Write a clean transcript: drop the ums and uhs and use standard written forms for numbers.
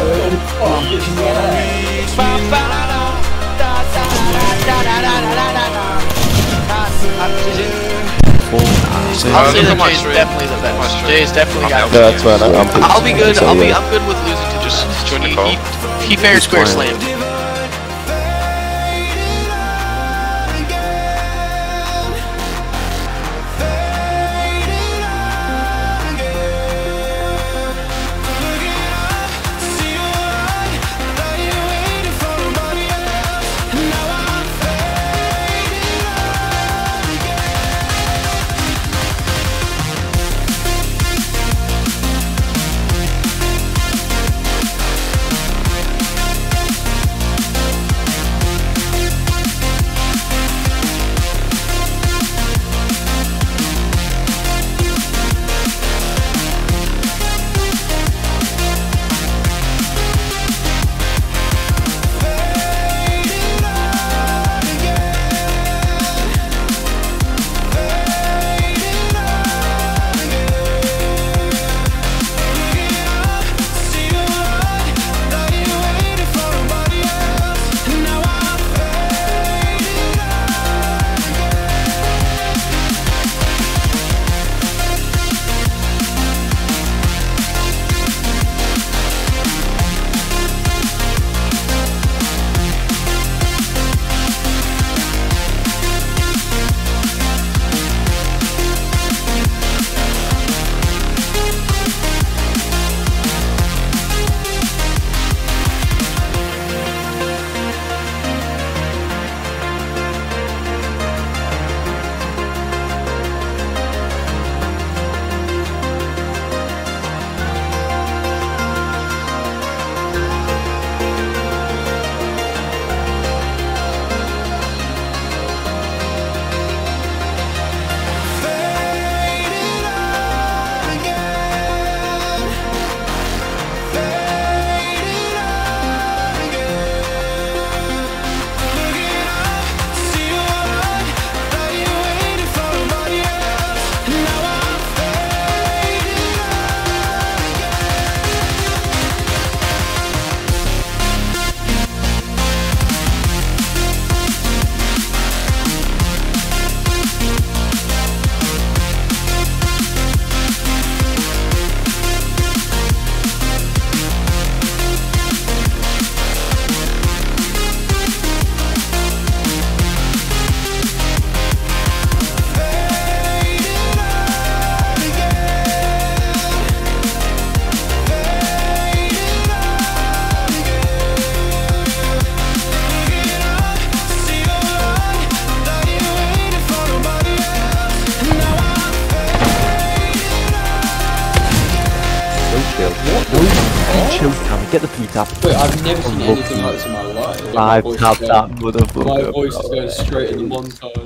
I'll say that Jay's definitely the best. Jay's definitely got it. That's right. I'll be good. I'm good with losing to just he fair and square slammed. Chill, Sammy, get the feet up. Wait, I've never seen anything like this in my life. I've tapped that motherfucker. My voice is going straight in the montage.